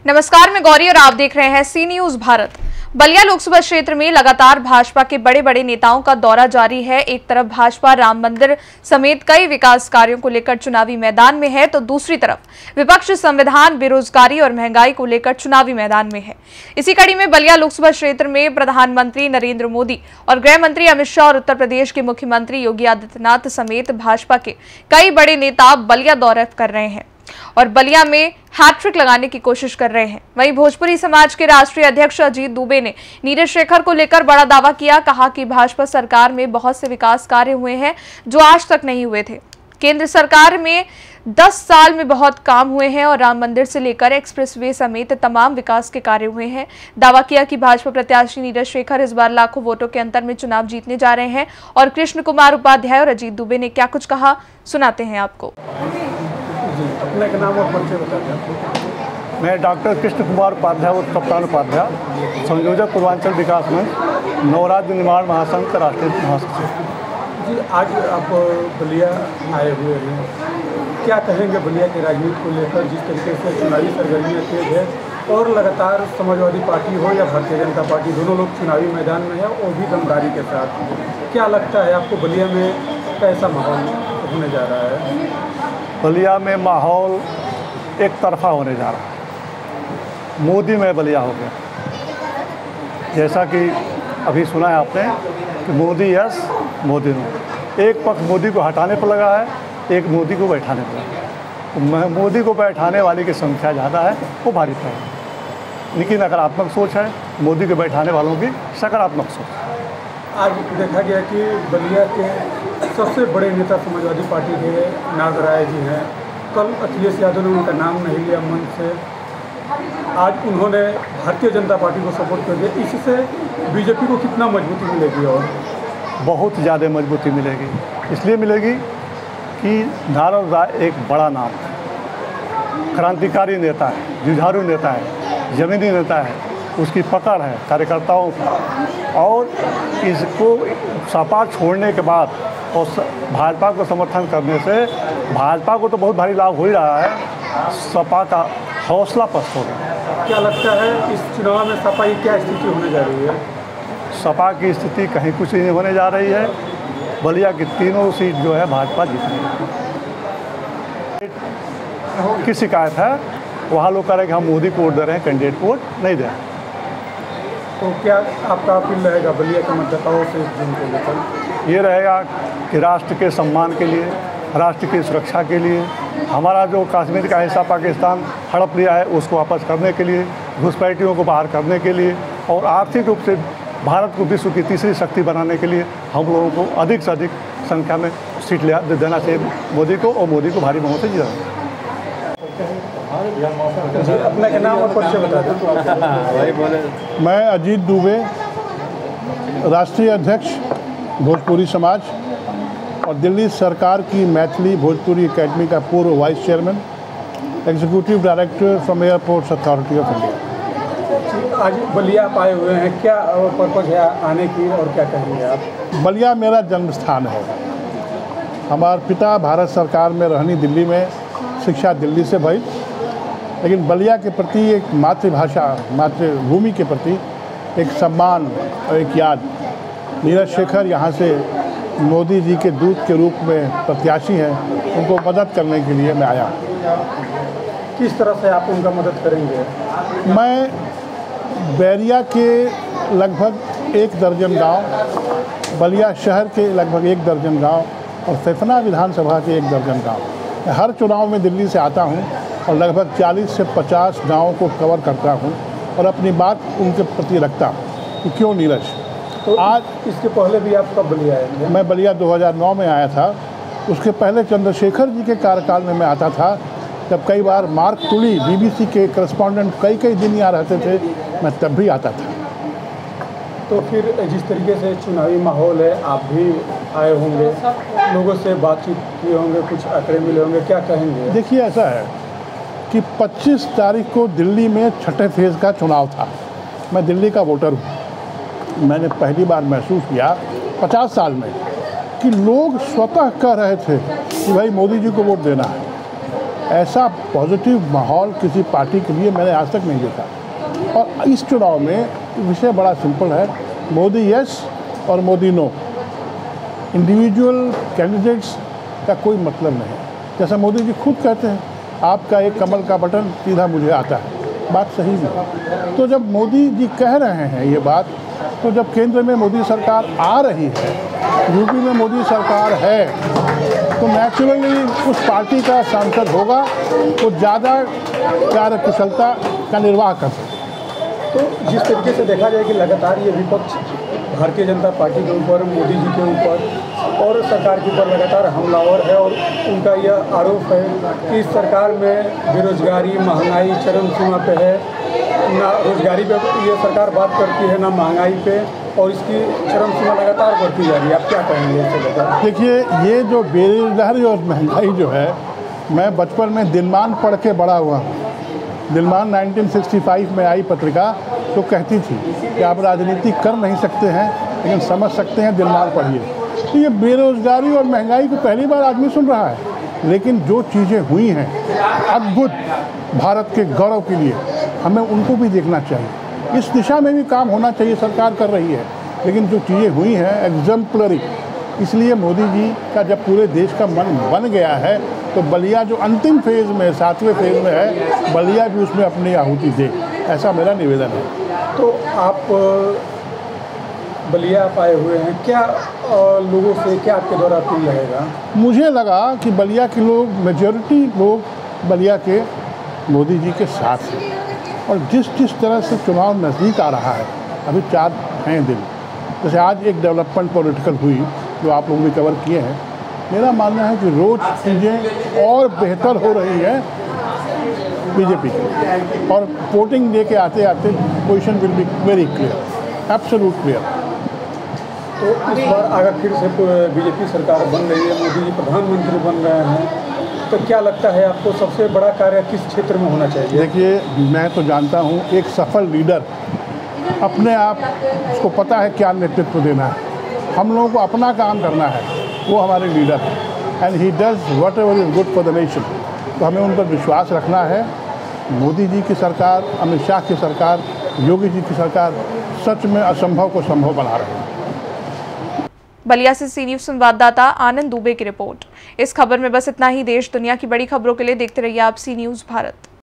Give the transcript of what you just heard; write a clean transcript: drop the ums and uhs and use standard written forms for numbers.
नमस्कार, मैं गौरी और आप देख रहे हैं सी न्यूज भारत। बलिया लोकसभा क्षेत्र में लगातार भाजपा के बड़े बड़े नेताओं का दौरा जारी है। एक तरफ भाजपा राम मंदिर समेत कई विकास कार्यों को लेकर चुनावी मैदान में है, तो दूसरी तरफ विपक्ष संविधान, बेरोजगारी और महंगाई को लेकर चुनावी मैदान में है। इसी कड़ी में बलिया लोकसभा क्षेत्र में प्रधानमंत्री नरेंद्र मोदी और गृह मंत्री अमित शाह और उत्तर प्रदेश के मुख्यमंत्री योगी आदित्यनाथ समेत भाजपा के कई बड़े नेता बलिया दौरा कर रहे हैं और बलिया में हैट्रिक लगाने की कोशिश कर रहे हैं। वहीं भोजपुरी समाज के राष्ट्रीय अध्यक्ष अजीत दुबे ने नीरज शेखर को लेकर बड़ा दावा किया। कहा कि भाजपा सरकार में बहुत से विकास कार्य हुए हैं जो आज तक नहीं हुए थे। केंद्र सरकार में 10 साल में बहुत काम हुए हैं और राम मंदिर से लेकर एक्सप्रेसवे समेत तमाम विकास के कार्य हुए हैं। दावा किया कि भाजपा प्रत्याशी नीरज शेखर इस बार लाखों वोटों के अंतर में चुनाव जीतने जा रहे हैं। और कृष्ण कुमार उपाध्याय और अजीत दुबे ने क्या कुछ कहा, सुनाते हैं आपको। अपने के नाम और परिचय बता दें। मैं डॉक्टर कृष्ण कुमार उपाध्याय और कप्तान उपाध्याय, संयोजक पूर्वांचल विकास मंच, नवराज्य निर्माण महासंघ का राष्ट्रीय महासचिव। जी, आज आप बलिया आए हुए हैं, क्या कहेंगे बलिया के राजनीति को लेकर? जिस तरीके से चुनावी सरगर्मियाँ तेज है और लगातार समाजवादी पार्टी हो या भारतीय जनता पार्टी, दोनों लोग चुनावी मैदान में है और भी दमदारी के साथ। क्या लगता है आपको बलिया में कैसा माहौल होने जा रहा है? बलिया में माहौल एक तरफा होने जा रहा है। मोदी में बलिया हो गया। जैसा कि अभी सुना है आपने कि मोदी यस मोदी नो। एक पक्ष मोदी को हटाने पर लगा है, एक मोदी को बैठाने पर लगा है। मोदी को बैठाने वाली की संख्या ज़्यादा है, वो भारी है। लेकिन नकारात्मक सोच है, मोदी को बैठाने वालों की सकारात्मक सोच। आज देखा गया कि बलिया के सबसे बड़े नेता समाजवादी पार्टी के नागराय जी हैं। कल अखिलेश यादव ने उनका नाम नहीं लिया मंच से, आज उन्होंने भारतीय जनता पार्टी को सपोर्ट कर दिया। इससे बीजेपी को कितना मजबूती मिलेगी? और बहुत ज़्यादा मजबूती मिलेगी। इसलिए मिलेगी कि नारायण राय एक बड़ा नाम है, क्रांतिकारी नेता है, जुझारू नेता है, जमीनी नेता है, उसकी पकड़ है कार्यकर्ताओं का। और इसको सपा छोड़ने के बाद और भाजपा को समर्थन करने से भाजपा को तो बहुत भारी लाभ हो ही रहा है, सपा का हौसला पस्त हो गया। क्या लगता है इस चुनाव में सपा की क्या स्थिति होने जा रही है? सपा की स्थिति कहीं कुछ नहीं होने जा रही है। बलिया की तीनों सीट जो है भाजपा जीत रही है। की शिकायत है, वहाँ लोग कह रहे हैं कि हम मोदी को वोट दे रहे हैं, कैंडिडेट को वोट नहीं दे रहे हैं। तो क्या आपका अपील रहेगा बलिया के मतदाताओं से जून को लेकर? ये रहेगा कि राष्ट्र के सम्मान के लिए, राष्ट्र की सुरक्षा के लिए, हमारा जो कश्मीर का हिस्सा पाकिस्तान हड़प लिया है उसको वापस करने के लिए, घुसपैठियों को बाहर करने के लिए और आर्थिक रूप से भारत को विश्व की तीसरी शक्ति बनाने के लिए हम लोगों को अधिक से अधिक संख्या में सीट देना चाहिए मोदी को, और मोदी को भारी बहुमत से जिताना। अपना के नाम और परिचय बता दें। मैं अजीत दुबे, राष्ट्रीय अध्यक्ष भोजपुरी समाज और दिल्ली सरकार की मैथिली भोजपुरी एकेडमी का पूर्व vice chairman, executive director from airports authority of India. आज बलिया आप आए हुए हैं, क्या पर्पज़ है आने की और क्या कहेंगे आप? बलिया मेरा जन्म स्थान है। हमारे पिता भारत सरकार में रहनी दिल्ली में, शिक्षा दिल्ली से भई, लेकिन बलिया के प्रति एक मातृभाषा, मातृभूमि के प्रति एक सम्मान और एक याद। नीरज शेखर यहाँ से मोदी जी के दूत के रूप में प्रत्याशी हैं, उनको मदद करने के लिए मैं आया। किस तरह से आप उनका मदद करेंगे? मैं बैरिया के लगभग 1 दर्जन गांव, बलिया शहर के लगभग 1 दर्जन गांव और फैफना विधानसभा के 1 दर्जन गांव, हर चुनाव में दिल्ली से आता हूं और लगभग 40 से 50 गाँवों को कवर करता हूं और अपनी बात उनके प्रति रखता हूं कि क्यों नीरज। तो आज इसके पहले भी आप कब बलिया आए? मैं बलिया 2009 में आया था। उसके पहले चंद्रशेखर जी के कार्यकाल में मैं आता था, जब कई बार मार्क तुली BBC के करस्पॉन्डेंट कई दिन यहाँ रहते थे, मैं तब भी आता था। तो फिर जिस तरीके से चुनावी माहौल है, आप भी आए होंगे, लोगों से बातचीत किए होंगे, कुछ आंकड़े मिले होंगे, क्या कहेंगे? देखिए, ऐसा है कि 25 तारीख को दिल्ली में छठे फेज़ का चुनाव था। मैं दिल्ली का वोटर हूँ। मैंने पहली बार महसूस किया 50 साल में कि लोग स्वतः कह रहे थे कि भाई मोदी जी को वोट देना है। ऐसा पॉजिटिव माहौल किसी पार्टी के लिए मैंने आज तक नहीं देखा। और इस चुनाव में विषय बड़ा सिंपल है, मोदी यस और मोदी नो। इंडिविजुअल कैंडिडेट्स का कोई मतलब नहीं। जैसा मोदी जी खुद कहते हैं, आपका एक कमल का बटन सीधा मुझे आता है, बात सही भी। तो जब मोदी जी कह रहे हैं ये बात, तो जब केंद्र में मोदी सरकार आ रही है, यूपी में मोदी सरकार है, तो नेचुरली उस पार्टी का सांसद होगा तो ज़्यादा कार्यकुशलता का निर्वाह कर सकता है। तो जिस तरीके से देखा जाए कि लगातार ये विपक्ष भारतीय जनता पार्टी के ऊपर, मोदी जी के ऊपर और सरकार के ऊपर लगातार हमलावर है, और उनका यह आरोप है कि इस सरकार में बेरोजगारी, महंगाई चरम सीमा पे है। ना रोजगारी पे ये सरकार बात करती है, ना महंगाई पे, और इसकी चरम सीमा लगातार बढ़ती जा रही है। आप क्या कहेंगे इससे बता? देखिए, ये जो बेरोजगारी और महंगाई जो है, मैं बचपन में दिनमान पढ़ के बड़ा हुआ हूँ। दिनमान 1965 में आई पत्रिका, तो कहती थी कि आप राजनीति कर नहीं सकते हैं लेकिन समझ सकते हैं, दिनमान पढ़िए। तो ये बेरोजगारी और महंगाई को पहली बार आदमी सुन रहा है, लेकिन जो चीज़ें हुई हैं अद्भुत भारत के गौरव के लिए, हमें उनको भी देखना चाहिए। इस दिशा में भी काम होना चाहिए, सरकार कर रही है, लेकिन जो चीज़ें हुई हैं एग्जाम्पलरी। इसलिए मोदी जी का जब पूरे देश का मन बन गया है, तो बलिया जो अंतिम फेज़ में, 7वें फेज़ में है, बलिया भी उसमें अपनी आहुति दे, ऐसा मेरा निवेदन है। तो आप बलिया आप आए हुए हैं, क्या लोगों से क्या आपके द्वारा अपील रहेगा? मुझे लगा कि बलिया के लोग, मेजॉरिटी लोग बलिया के मोदी जी के साथ हैं, और जिस तरह से चुनाव नज़दीक आ रहा है, अभी 4 हैं दिन, जैसे आज एक डेवलपमेंट पॉलिटिकल हुई जो आप लोग भी कवर किए हैं, मेरा मानना है कि रोज़ चीज़ें और बेहतर हो रही है बीजेपी की, और वोटिंग डे के आते आते position will be very clear, absolute clear. तो इस बार अगर फिर से बीजेपी सरकार बन रही है, मोदी जी प्रधानमंत्री बन रहे हैं, तो क्या लगता है आपको सबसे बड़ा कार्य किस क्षेत्र में होना चाहिए? देखिए, मैं तो जानता हूँ एक सफल लीडर अपने आप उसको पता है क्या नेतृत्व देना है। हम लोगों को अपना काम करना है, वो हमारे लीडर हैं, and he does whatever is good for the nation. तो हमें उन पर विश्वास रखना है। मोदी जी की सरकार, अमित शाह की सरकार, योगी जी की सरकार सच में असंभव को संभव बना रही है। बलिया से सी न्यूज़ संवाददाता आनंद दुबे की रिपोर्ट। इस खबर में बस इतना ही। देश दुनिया की बड़ी खबरों के लिए देखते रहिए आप सी न्यूज़ भारत।